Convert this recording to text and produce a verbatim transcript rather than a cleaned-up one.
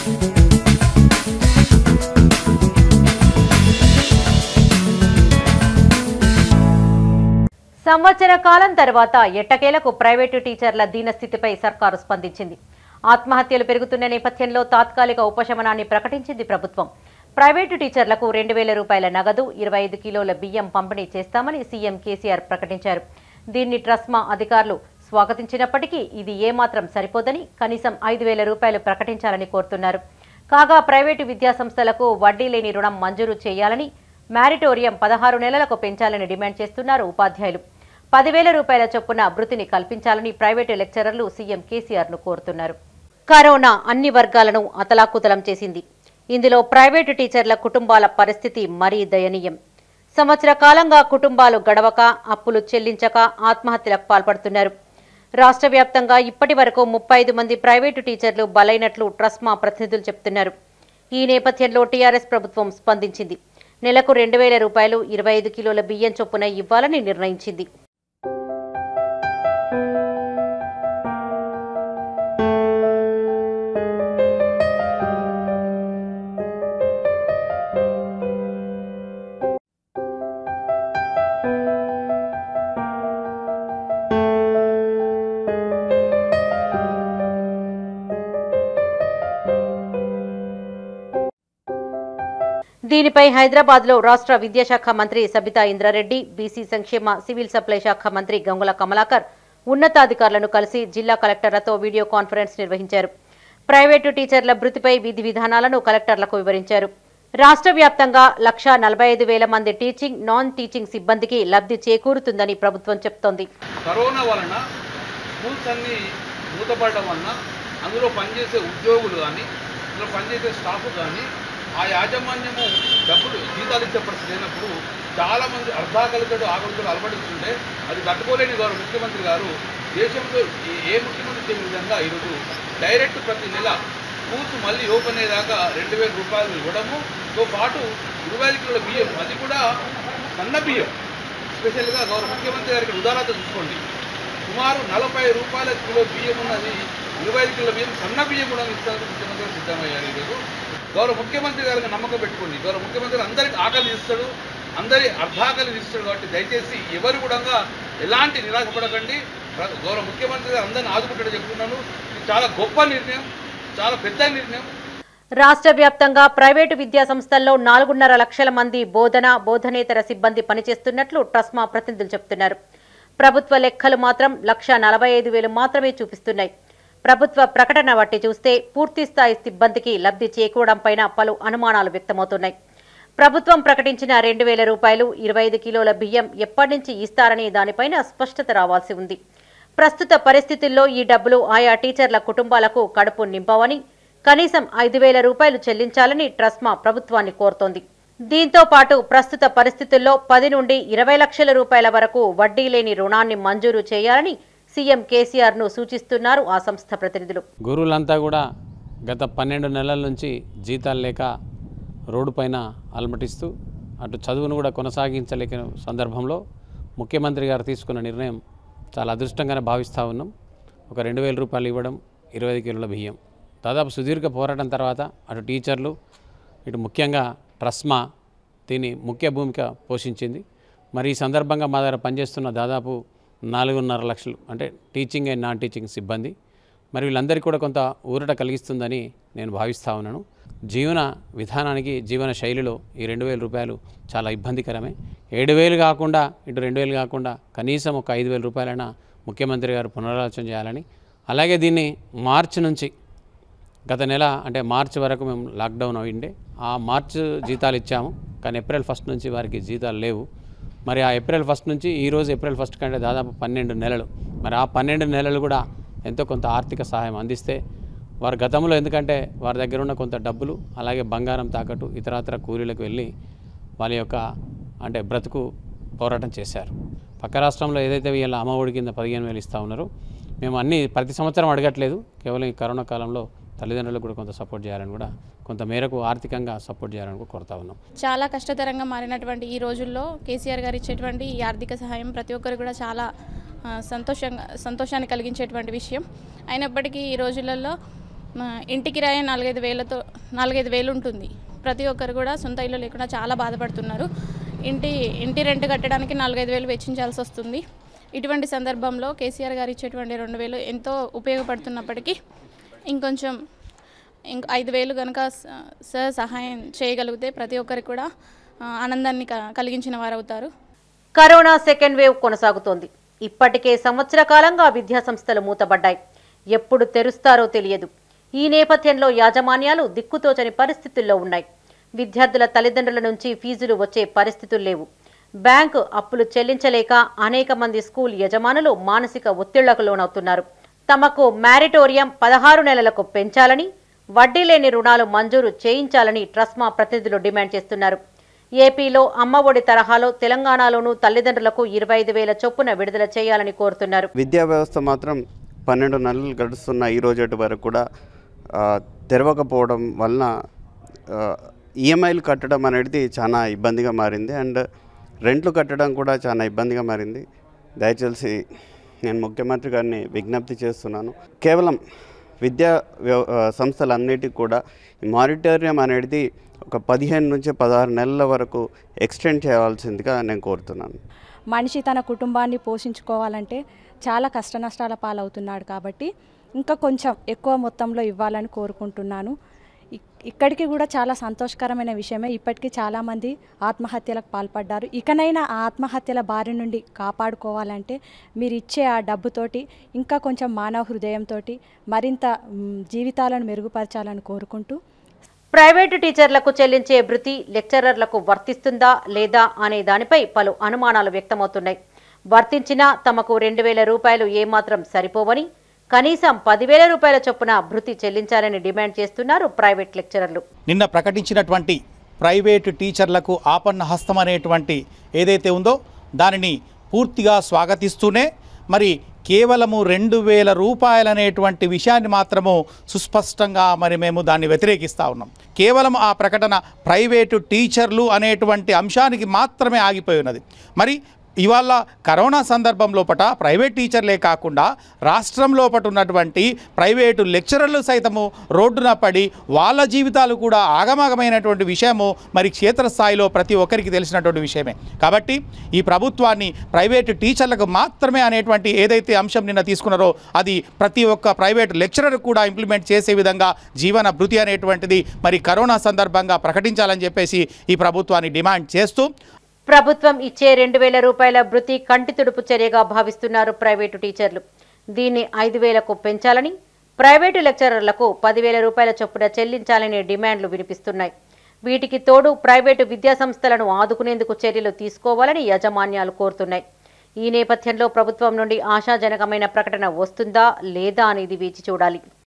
సంవత్సర కాలం తర్వాత ఎట్టకేలకు ప్రైవేటు టీచర్ల దీనస్థితిపై సర్కారు స్పందించింది. ఆత్మహత్యలు పెరుగుతున్న నేపథ్యంలో తాత్కాలిక ఉపశమనాన్ని ప్రకటించింది ప్రభుత్వం. ప్రైవేటు టీచర్లకు రెండు వేల రూపాయల నగదు, ఇరవై ఐదు కిలోల బియ్యం పంపిణీ చేస్తామని సీఎం కేసీఆర్ ప్రకటించారు. దీన్ని ట్రస్మా అధికారులు స్వాగతించినప్పటికీ ఇది ఏమాత్రం సరిపోదని కనీసం ఐదు వేల రూపాయలు ప్రకటించాలని కోరుతున్నారు. కాగా ప్రైవేటు విద్యాసంస్థలకు వడ్డీ లేని రుణం మంజూరు చేయాలని, మ్యారిటోరియం పదహారు నెలలకు పెంచాలని డిమాండ్ చేస్తున్నారు ఉపాధ్యాయులు. పదివేల రూపాయల చొప్పున భృతిని కల్పించాలని ప్రైవేటు లెక్చరర్లు సీఎం కేసీఆర్ను కోరుతున్నారు. కరోనా అన్ని వర్గాలను అతలాకుతలం చేసింది. ఇందులో ప్రైవేటు టీచర్ల కుటుంబాల పరిస్థితి మరీ దయనీయం. సంవత్సర కాలంగా కుటుంబాలు గడవక, అప్పులు చెల్లించక ఆత్మహత్యలకు పాల్పడుతున్నారు. రాష్ట్ర వ్యాప్తంగా ఇప్పటి వరకు ముప్పై ఐదు మంది ప్రైవేటు టీచర్లు బలైనట్లు ట్రస్మా ప్రతినిధులు చెబుతున్నారు. ఈ నేపథ్యంలో టీఆర్ఎస్ ప్రభుత్వం స్పందించింది. నెలకు రెండు వేల రూపాయలు, ఇరవై ఐదు కిలోల బియ్యం చొప్పున ఇవ్వాలని నిర్ణయించింది. దీనిపై హైదరాబాద్లో రాష్ట్ర విద్యాశాఖ మంత్రి సబితా ఇంద్రారెడ్డి, బీసీ సంక్షేమ సివిల్ సప్లై శాఖ మంత్రి గంగుల కమలాకర్ ఉన్నతాధికారులను కలిసి జిల్లా కలెక్టర్లతో వీడియో కాన్ఫరెన్స్ నిర్వహించారు. ప్రైవేటు టీచర్ల భృతిపై విధి విధానాలను కలెక్టర్లకు వివరించారు. రాష్ట్ర వ్యాప్తంగా లక్షా నలభై ఐదు వేల మంది టీచింగ్, నాన్ టీచింగ్ సిబ్బందికి లబ్ధి చేకూరుతుందని ప్రభుత్వం చెబుతోంది. కరోనా వలన స్కూల్స్ అన్ని మూతపడడం వలన అందులో పనిచేసే ఉద్యోగులు కానీ, అందులో పనిచేసే స్టాఫ్ కానీ ఆ యాజమాన్యము డబ్బులు జీతాలు ఇచ్చే పరిస్థితి అయినప్పుడు చాలామంది అర్ధాకలితడు ఆకలితో అలవడుతుంటే అది తట్టుకోలేని గౌరవ ముఖ్యమంత్రి గారు దేశంలో ఏ ముఖ్యమంత్రి చేయని విధంగా ఈరోజు డైరెక్ట్ ప్రతి నెల స్కూల్స్ మళ్ళీ ఓపెన్ అయ్యేదాకా రెండు వేల రూపాయలు ఇవ్వడముతో పాటు ఇరవై ఐదు కిలోల బియ్యం, అది కూడా సన్న బియ్యం. స్పెషల్గా గౌరవ ముఖ్యమంత్రి గారికి ఉదారత చూసుకోండి, సుమారు నలభై రూపాయల కిలో బియ్యం ఉన్నది, ఇరవై ఐదు కిలో బియ్యం సన్న బియ్యం కూడా ఇస్తానికి ముఖ్యమంత్రి గారు సిద్ధమయ్యారు. ఈరోజు గౌరవ ముఖ్యమంత్రి గారికి నమ్మకం పెట్టుకోండి. గౌరవ ముఖ్యమంత్రి అందరికి ఆకలి ఇస్తాడు, అందరి అర్ధాకలి ఇస్తాడు. కాబట్టి దయచేసి ఎవరు కూడా ఎలాంటి నిరాశపడకండి. గౌరవ ముఖ్యమంత్రి గారు అందరిని ఆదుకుంటాడని చెప్తున్నాను. ఇది చాలా గొప్ప నిర్ణయం, చాలా పెద్ద నిర్ణయం. రాష్ట్ర వ్యాప్తంగా ప్రైవేటు విద్యా సంస్థల్లో నాలుగున్నర లక్షల మంది బోధన, బోధనేతర సిబ్బంది పనిచేస్తున్నట్లు ట్రస్మా ప్రతినిధులు చెబుతున్నారు. ప్రభుత్వ లెక్కలు మాత్రం లక్షా నలభై ఐదు వేలు మాత్రమే చూపిస్తున్నాయి. ప్రభుత్వ ప్రకటన బట్టి చూస్తే పూర్తిస్థాయి సిబ్బందికి లబ్ధి చేకూరడంపైన పలు అనుమానాలు వ్యక్తమవుతున్నాయి. ప్రభుత్వం ప్రకటించిన రెండు వేల రూపాయలు, ఇరవై ఐదు కిలోల బియ్యం ఎప్పటి నుంచి ఇస్తారనే దానిపైన స్పష్టత రావాల్సి ఉంది. ప్రస్తుత పరిస్థితుల్లో ఈ డబ్బులు ఆయా టీచర్ల కుటుంబాలకు కడుపు నింపవని, కనీసం ఐదు వేల రూపాయలు చెల్లించాలని ట్రస్మా ప్రభుత్వాన్ని కోరుతోంది. దీంతో పాటు ప్రస్తుత పరిస్థితుల్లో పది నుండి ఇరవై లక్షల రూపాయల వరకు వడ్డీ లేని రుణాన్ని మంజూరు చేయాలని సీఎం కేసీఆర్ ను సూచిస్తున్నారు ఆ సంస్థ ప్రతినిధులు. గురువులంతా కూడా గత పన్నెండు నెలల నుంచి జీతాలు లేక రోడ్డు పైన అలమటిస్తూ అటు చదువును కూడా కొనసాగించలేక సందర్భంలో ముఖ్యమంత్రి గారు తీసుకున్న నిర్ణయం చాలా అదృష్టంగానే భావిస్తూ ఉన్నాం. ఒక రెండు వేల రూపాయలు ఇవ్వడం, ఇరవై ఐదు కిలోల బియ్యం. దాదాపు సుదీర్ఘ పోరాటం తర్వాత అటు టీచర్లు, ఇటు ముఖ్యంగా ట్రస్మా దీని ముఖ్య భూమిక పోషించింది. మరి ఈ సందర్భంగా మా దగ్గర పనిచేస్తున్న దాదాపు నాలుగున్నర లక్షలు అంటే టీచింగ్ అండ్ నాన్ టీచింగ్ సిబ్బంది, మరి వీళ్ళందరికీ కూడా కొంత ఊరట కలిగిస్తుందని నేను భావిస్తూ ఉన్నాను. జీవన విధానానికి, జీవన శైలిలో ఈ రెండు వేల రూపాయలు చాలా ఇబ్బందికరమే. ఏడు వేలు కాకుండా ఇటు రెండు వేలు కాకుండా కనీసం ఒక ఐదు వేల రూపాయలైనా ముఖ్యమంత్రి గారు పునరాలోచన చేయాలని, అలాగే దీన్ని మార్చి నుంచి గత నెల అంటే మార్చి వరకు మేము లాక్డౌన్ అయిండే, ఆ మార్చి జీతాలు ఇచ్చాము. కానీ ఏప్రిల్ ఫస్ట్ నుంచి వారికి జీతాలు లేవు. మరి ఆ ఏప్రిల్ ఫస్ట్ నుంచి ఈరోజు ఏప్రిల్ ఫస్ట్ కంటే దాదాపు పన్నెండు నెలలు. మరి ఆ పన్నెండు నెలలు కూడా ఎంతో కొంత ఆర్థిక సహాయం అందిస్తే వారు గతంలో, ఎందుకంటే వారి దగ్గర ఉన్న కొంత డబ్బులు, అలాగే బంగారం తాకట్టు, ఇతరత్ర కూలీలకు వెళ్ళి వాళ్ళ యొక్క అంటే బ్రతుకు పోరాటం చేశారు. పక్క రాష్ట్రంలో ఏదైతే వీళ్ళ అమ్మఒడి కింద పదిహేను వేలు ఇస్తూ ఉన్నారో, మేము అన్ని ప్రతి సంవత్సరం అడగట్లేదు, కేవలం ఈ కరోనా కాలంలో తల్లిదండ్రులకు కూడా కొంత సపోర్ట్ చేయాలని, కూడా కొంత మేరకు ఆర్థికంగా సపోర్ట్ చేయాలని కూడా కోరుతా ఉన్నాం. చాలా కష్టతరంగా మారినటువంటి ఈ రోజుల్లో కేసీఆర్ గారు ఇచ్చేటువంటి ఈ ఆర్థిక సహాయం ప్రతి ఒక్కరు కూడా చాలా సంతోషంగా సంతోషాన్ని కలిగించేటువంటి విషయం. అయినప్పటికీ ఈ రోజులలో ఇంటి కిరాయి నాలుగైదు వేలతో నాలుగైదు వేలు ఉంటుంది. ప్రతి ఒక్కరు కూడా సొంత ఇల్లు లేకుండా చాలా బాధపడుతున్నారు. ఇంటి ఇంటి రెంట్ కట్టడానికి నాలుగైదు వేలు వెచ్చించాల్సి వస్తుంది. ఇటువంటి సందర్భంలో కేసీఆర్ గారు ఇచ్చేటువంటి రెండు వేలు ఎంతో ఉపయోగపడుతున్నప్పటికీ ఇంకొంచెం ఇంక ఐదు వేలు కనుక సార్ సహాయం చేయగలిగితే ప్రతి ఒక్కరికి కూడా ఆనందాన్ని కలిగించిన వారు అవుతారు. కరోనా సెకండ్ వేవ్ కొనసాగుతోంది. ఇప్పటికే సంవత్సర కాలంగా విద్యాసంస్థలు మూతబడ్డాయి. ఎప్పుడు తెరుస్తారో తెలియదు. ఈ నేపథ్యంలో యాజమాన్యాలు దిక్కుతోచని పరిస్థితుల్లో ఉన్నాయి. విద్యార్థుల తల్లిదండ్రుల నుంచి ఫీజులు వచ్చే పరిస్థితులు లేవు. బ్యాంకు అప్పులు చెల్లించలేక అనేక మంది స్కూల్ యజమానులు మానసిక ఒత్తిళ్లకు లోనవుతున్నారు. తమకు మ్యారిటోరియం పదహారు నెలలకు పెంచాలని, వడ్డీ లేని రుణాలు మంజూరు చేయించాలని ట్రస్మా ప్రతినిధులు డిమాండ్ చేస్తున్నారు. ఏపీలో అమ్మఒడి తరహాలో తెలంగాణలోనూ తల్లిదండ్రులకు ఇరవై ఐదు వేల చొప్పున విడుదల చేయాలని కోరుతున్నారు. విద్యా వ్యవస్థ మాత్రం పన్నెండు నెలలు గడుస్తున్న ఈ రోజు వరకు కూడా తెరవకపోవడం వలన ఈఎంఐలు కట్టడం అనేది చాలా ఇబ్బందిగా మారింది. అండ్ రెంట్లు కట్టడం కూడా చాలా ఇబ్బందిగా మారింది. దయచేసి నేను ముఖ్యమంత్రి గారిని విజ్ఞప్తి చేస్తున్నాను. కేవలం విద్యా సంస్థలన్నిటికీ కూడా మారిటోరియం అనేది ఒక పదిహేను నుంచి పదహారు నెలల వరకు ఎక్స్టెండ్ చేయాల్సిందిగా నేను కోరుతున్నాను. మనిషి తన కుటుంబాన్ని పోషించుకోవాలంటే చాలా కష్ట నష్టాల పాలవుతున్నాడు. కాబట్టి ఇంకా కొంచెం ఎక్కువ మొత్తంలో ఇవ్వాలని కోరుకుంటున్నాను. ఇక్కడికి కూడా చాలా సంతోషకరమైన విషయమే. ఇప్పటికీ చాలామంది ఆత్మహత్యలకు పాల్పడ్డారు. ఇకనైనా ఆ ఆత్మహత్యల బారి నుండి కాపాడుకోవాలంటే మీరు ఇచ్చే ఆ డబ్బుతోటి ఇంకా కొంచెం మానవ హృదయంతో మరింత జీవితాలను మెరుగుపరచాలని కోరుకుంటూ, ప్రైవేటు టీచర్లకు చెల్లించే భృతి లెక్చరర్లకు వర్తిస్తుందా లేదా అనే దానిపై పలు అనుమానాలు వ్యక్తమవుతున్నాయి. వర్తించినా తమకు రెండు వేల రూపాయలు ఏమాత్రం సరిపోవని, కనీసం పదివేల రూపాయల చొప్పున భృతి చెల్లించాలని డిమాండ్ చేస్తున్నారు ప్రైవేట్ లెక్చరర్లు. నిన్న ప్రకటించినటువంటి ప్రైవేటు టీచర్లకు ఆపన్న హస్తం అనేటువంటి ఏదైతే ఉందో దానిని పూర్తిగా స్వాగతిస్తూనే మరి కేవలము రెండు వేల రూపాయలనేటువంటి విషయాన్ని మాత్రము సుస్పష్టంగా మరి మేము దాన్ని వ్యతిరేకిస్తూ ఉన్నాం. కేవలం ఆ ప్రకటన ప్రైవేటు టీచర్లు అనేటువంటి అంశానికి మాత్రమే ఆగిపోయి ఉన్నది. మరి ఇవాళ కరోనా సందర్భం లోపట ప్రైవేట్ టీచర్లే కాకుండా రాష్ట్రం లోపట ఉన్నటువంటి ప్రైవేటు లెక్చరర్లు సైతము రోడ్డున పడి వాళ్ళ జీవితాలు కూడా ఆగమాగమైనటువంటి విషయము మరి క్షేత్రస్థాయిలో ప్రతి ఒక్కరికి తెలిసినటువంటి విషయమే. కాబట్టి ఈ ప్రభుత్వాన్ని ప్రైవేటు టీచర్లకు మాత్రమే అనేటువంటి ఏదైతే అంశం నిన్న తీసుకున్నారో అది ప్రతి ఒక్క ప్రైవేటు లెక్చరర్ కూడా ఇంప్లిమెంట్ చేసే విధంగా జీవన భృతి అనేటువంటిది మరి కరోనా సందర్భంగా ప్రకటించాలని చెప్పేసి ఈ ప్రభుత్వాన్ని డిమాండ్ చేస్తూ, ప్రభుత్వం ఇచ్చే రెండు వేల రూపాయల భృతి కంటి తుడుపు చర్యగా భావిస్తున్నారు ప్రైవేటు టీచర్లు. దీన్ని ఐదు వేలకు పెంచాలని, ప్రైవేటు లెక్చరర్లకు పదివేల రూపాయల చొప్పున చెల్లించాలనే డిమాండ్లు వినిపిస్తున్నాయి. వీటికి తోడు ప్రైవేటు విద్యాసంస్థలను ఆదుకునేందుకు చర్యలు తీసుకోవాలని యాజమాన్యాలు కోరుతున్నాయి. ఈ నేపథ్యంలో ప్రభుత్వం నుండి ఆశాజనకమైన ప్రకటన వస్తుందా లేదా అనేది వేచి చూడాలి.